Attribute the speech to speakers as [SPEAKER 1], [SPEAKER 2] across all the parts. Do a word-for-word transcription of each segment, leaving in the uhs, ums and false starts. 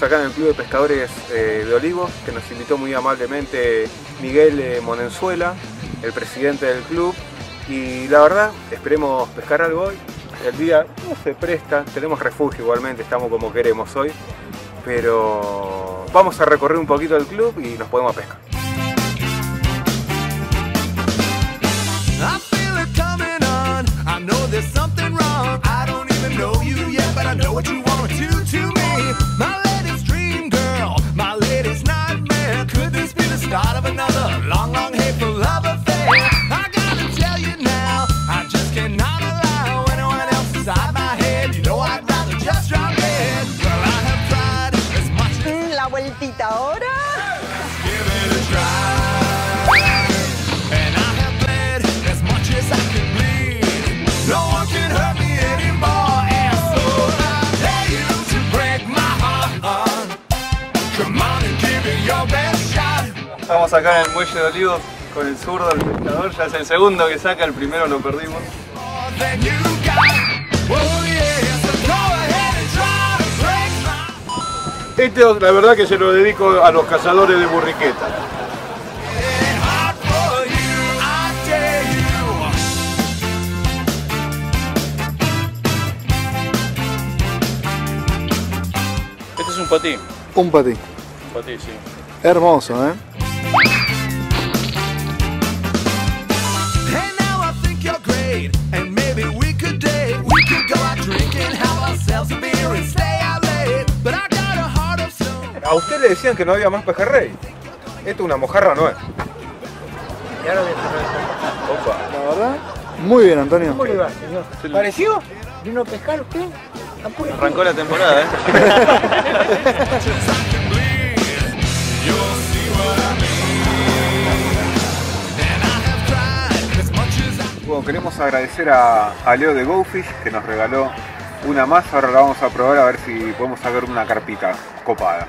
[SPEAKER 1] Estamos acá en el Club de Pescadores eh, de Olivos, que nos invitó muy amablemente Miguel eh, Monenzuela, el presidente del club. Y la verdad, esperemos pescar algo hoy. El día no se presta, tenemos refugio igualmente, estamos como queremos hoy. Pero vamos a recorrer un poquito el club y nos podemos pescar.
[SPEAKER 2] La vueltita ahora.
[SPEAKER 3] Estamos acá en el muelle de Olivos con el zurdo, el pescador, ya es el segundo que saca, el primero lo perdimos.
[SPEAKER 4] Este, la verdad que se lo dedico a los cazadores de burriqueta.
[SPEAKER 3] Este es un patí.
[SPEAKER 5] Un patí.
[SPEAKER 3] Un patí, sí.
[SPEAKER 5] Hermoso, ¿eh?
[SPEAKER 1] A usted le decían que no había más pejerrey. Esto es una mojarra, no es.
[SPEAKER 6] Y ahora voy a cerrar.
[SPEAKER 1] Opa.
[SPEAKER 5] La verdad, muy bien, Antonio.
[SPEAKER 6] ¿Cómo le va, señor?
[SPEAKER 1] ¿Pareció?
[SPEAKER 6] ¿Vino a pescar usted? Apure.
[SPEAKER 3] Arrancó la temporada, ¿eh?
[SPEAKER 1] Bueno, queremos agradecer a, a Leo de GoFish que nos regaló una más. Ahora la vamos a probar a ver si podemos sacar una carpita copada.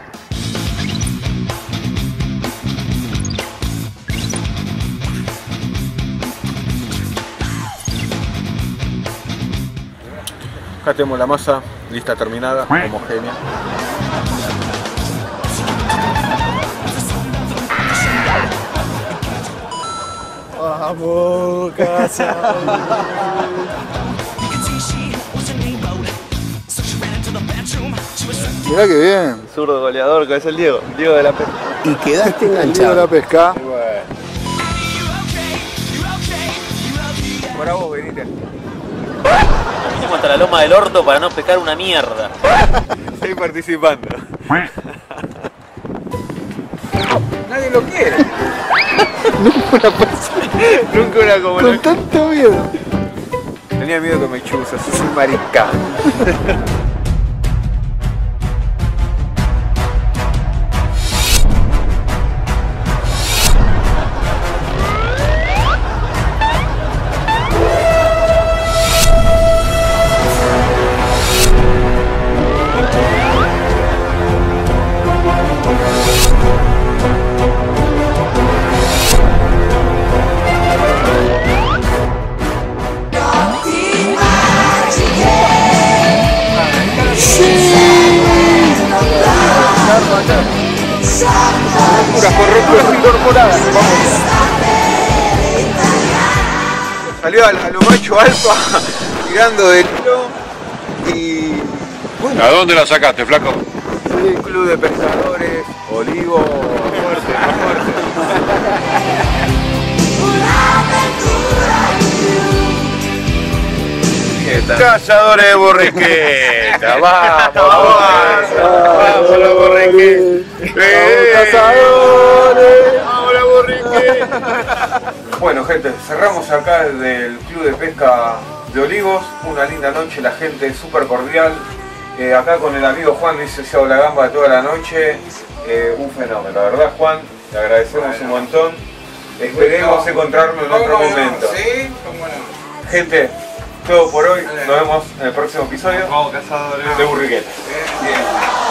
[SPEAKER 1] Acá tenemos la masa lista, terminada, homogénea.
[SPEAKER 5] Vamos, casa. Mirá que bien.
[SPEAKER 3] El zurdo goleador que es el Diego, el Diego de la pesca.
[SPEAKER 6] Y quedaste
[SPEAKER 5] El día de
[SPEAKER 6] enganchado.
[SPEAKER 5] la pesca.
[SPEAKER 1] Para vos, venite.
[SPEAKER 7] Vinimos hasta la loma del orto para no pescar una mierda.
[SPEAKER 1] Estoy participando. Nadie lo quiere.
[SPEAKER 5] Nunca una persona
[SPEAKER 1] Nunca una como
[SPEAKER 5] con
[SPEAKER 1] la...
[SPEAKER 5] tanto miedo.
[SPEAKER 1] Tenía miedo que me chuzas, es un marica. Puras correctas incorporadas. Salió a, a lo macho alfa tirando de hilo y bueno.
[SPEAKER 4] ¿A dónde la sacaste, flaco?
[SPEAKER 1] El Club de Pescadores, Olivo, fuerte, más fuerte.
[SPEAKER 4] Cazadores de burriqueta, vamos, vamos, vamos la burriqueta.
[SPEAKER 5] Cazadores.
[SPEAKER 4] Vamos la burriqueta.
[SPEAKER 1] Bueno, gente, cerramos acá del Club de Pesca de Olivos. Una linda noche, la gente es súper cordial. Eh, acá con el amigo Juan, licenciado La Gamba, toda la noche. Eh, un fenómeno, la verdad, Juan, le agradecemos bueno. un montón. Esperemos encontrarnos en otro momento.
[SPEAKER 8] Sí, bueno.
[SPEAKER 1] Gente, todo por hoy. Nos vemos en el próximo episodio.
[SPEAKER 3] Vamos, cazadores
[SPEAKER 1] de burriqueta.
[SPEAKER 8] Bien, bien.